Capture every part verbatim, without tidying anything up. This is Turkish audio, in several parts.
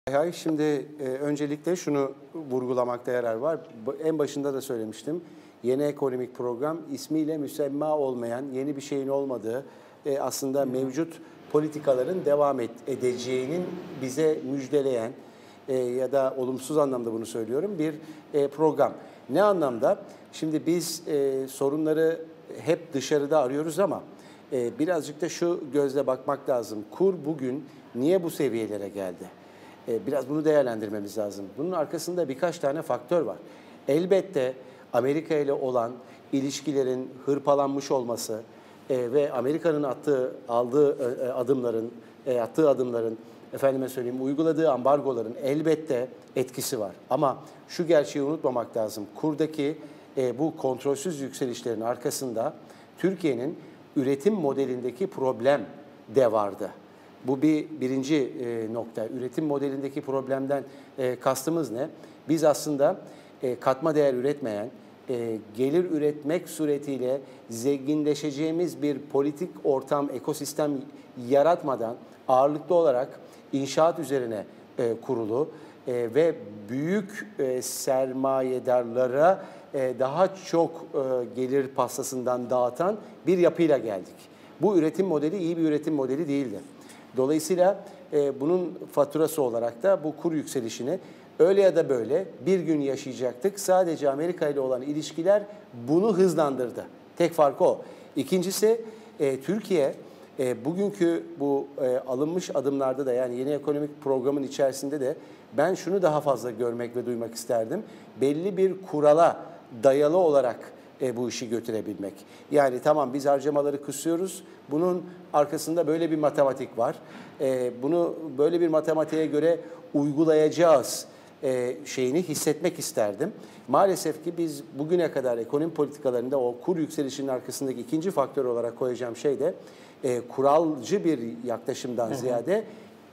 Hay şimdi e, öncelikle şunu vurgulamakta yarar var. Bu- En başında da söylemiştim. Yeni ekonomik program ismiyle müsemma olmayan, yeni bir şeyin olmadığı, e, aslında mevcut politikaların devam et, edeceğinin bize müjdeleyen e, ya da olumsuz anlamda bunu söylüyorum bir e, program. Ne anlamda? Şimdi biz e, sorunları hep dışarıda arıyoruz ama e, birazcık da şu gözle bakmak lazım. Kur bugün niye bu seviyelere geldi? Biraz bunu değerlendirmemiz lazım. Bunun arkasında birkaç tane faktör var. Elbette Amerika ile olan ilişkilerin hırpalanmış olması e, ve Amerika'nın attığı, aldığı e, adımların, e, attığı adımların, efendime söyleyeyim, uyguladığı ambargoların elbette etkisi var. Ama şu gerçeği unutmamak lazım. Kurdaki e, bu kontrolsüz yükselişlerin arkasında Türkiye'nin üretim modelindeki problem de vardı. Bu bir birinci e, nokta. Üretim modelindeki problemden e, kastımız ne? Biz aslında e, katma değer üretmeyen, e, gelir üretmek suretiyle zenginleşeceğimiz bir politik ortam, ekosistem yaratmadan ağırlıklı olarak inşaat üzerine e, kurulu e, ve büyük e, sermayedarlara e, daha çok e, gelir pastasından dağıtan bir yapıyla geldik. Bu üretim modeli iyi bir üretim modeli değildi. Dolayısıyla e, bunun faturası olarak da bu kur yükselişini öyle ya da böyle bir gün yaşayacaktık. Sadece Amerika ile olan ilişkiler bunu hızlandırdı. Tek fark o. İkincisi e, Türkiye e, bugünkü bu e, alınmış adımlarda da, yani yeni ekonomik programın içerisinde de ben şunu daha fazla görmek ve duymak isterdim. Belli bir kurala dayalı olarak E, bu işi götürebilmek. Yani tamam, biz harcamaları kısıyoruz. Bunun arkasında böyle bir matematik var. E, bunu böyle bir matematiğe göre uygulayacağız e, şeyini hissetmek isterdim. Maalesef ki biz bugüne kadar ekonomi politikalarında o kur yükselişinin arkasındaki ikinci faktör olarak koyacağım şey de e, kuralcı bir yaklaşımdan hı hı. ziyade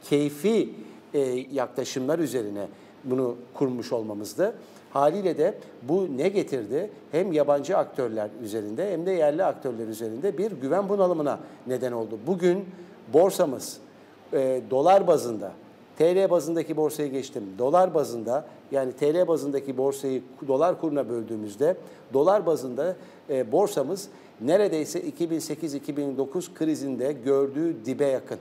keyfi e, yaklaşımlar üzerine bunu kurmuş olmamızdı. Haliyle de bu ne getirdi? Hem yabancı aktörler üzerinde hem de yerli aktörler üzerinde bir güven bunalımına neden oldu. Bugün borsamız e, dolar bazında, T L bazındaki borsayı geçtim, dolar bazında, yani T L bazındaki borsayı dolar kuruna böldüğümüzde dolar bazında e, borsamız neredeyse iki bin sekiz iki bin dokuz krizinde gördüğü dibe yakın.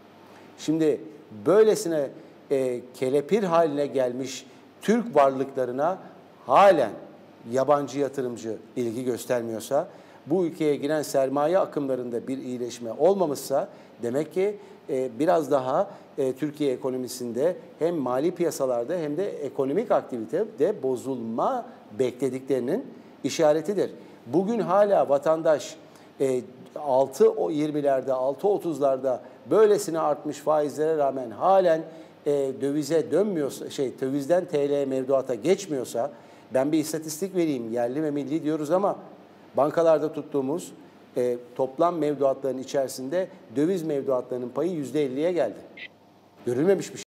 Şimdi böylesine e, kelepir haline gelmiş Türk varlıklarına halen yabancı yatırımcı ilgi göstermiyorsa, bu ülkeye giren sermaye akımlarında bir iyileşme olmamışsa, demek ki e, biraz daha e, Türkiye ekonomisinde hem mali piyasalarda hem de ekonomik aktivitede bozulma beklediklerinin işaretidir. Bugün hala vatandaş e, altı yirmilerde, altı otuzlarda böylesine artmış faizlere rağmen halen E, dövize dönmüyorsa, şey dövizden T L mevduata geçmiyorsa, ben bir istatistik vereyim, yerli ve milli diyoruz ama bankalarda tuttuğumuz e, toplam mevduatların içerisinde döviz mevduatlarının payı yüzde elliye geldi. Görülmemiş bir şey.